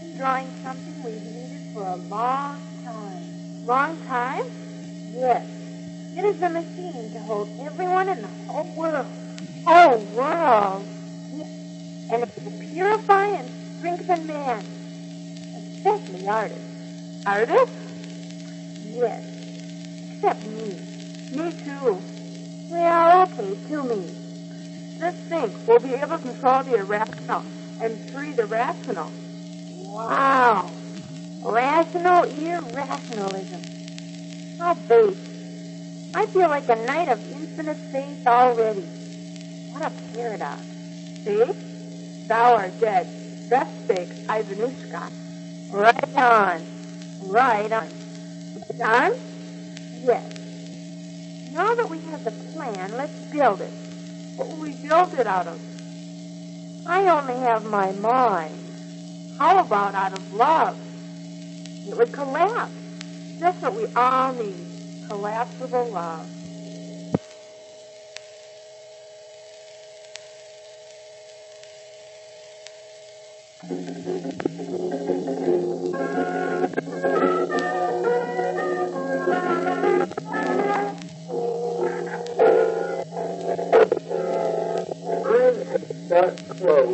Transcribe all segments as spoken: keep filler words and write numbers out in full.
drawing something we've needed for a long time. Long time? Yes. It is a machine to hold everyone in the whole world. Whole world? Yes. And it will purify and strengthen man. Especially artists. Artists? Yes. Except me. Me too. Well, okay, two me. This think we'll be able to control the irrational and free the rational. Wow. Rational irrationalism. How base. I feel like a knight of infinite faith already. What a paradox. Faith? Thou art dead. Thus spake Ivanushka. Right on. Right on. Done? Yes. Now that we have the plan, let's build it. What will we build it out of? I only have my mind. How about out of love? It would collapse. That's what we all need. Collapsible love. Not close.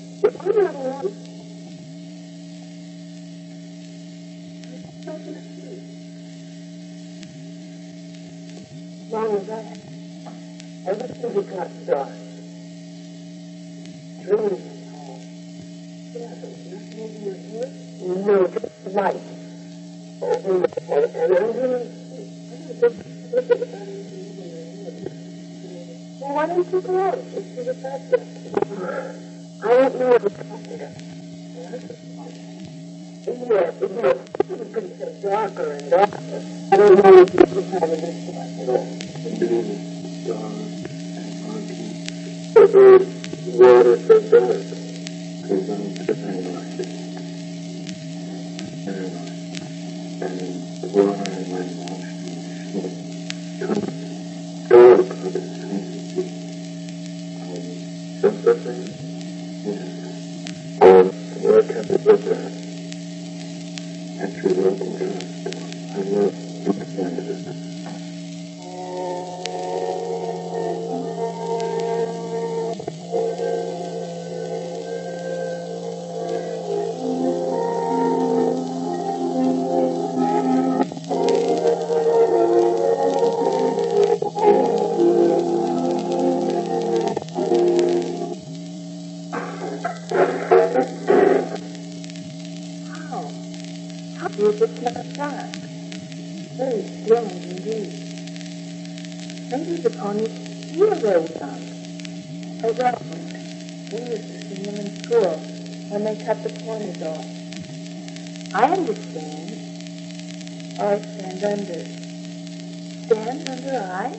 Wrong with that? Everything we got started. Dreaming at all. Yeah, but nothing in your head? No, just light. Oh, and, and, and I'm going to... Well, why don't you go out and see the factor? I don't know what you're talking about. Yeah, yeah. It's going to get darker and darker. I don't know if you can have this one at all. The dark and murky. The water so dark. Because I'm paranoid. Paranoid. And water in my nostrils. Dark for the sanctity. Just the thing? Yeah. Um, where can we look at? Actually, local trust. I love independence. It's not dark. Very strange indeed. Maybe the ponies feel very dark. Around. We used to see them in school when they cut the corners off. I understand. I stand under. Stand under I?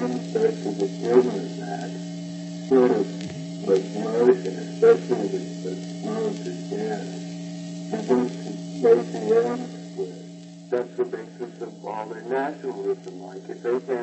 Especially It's okay.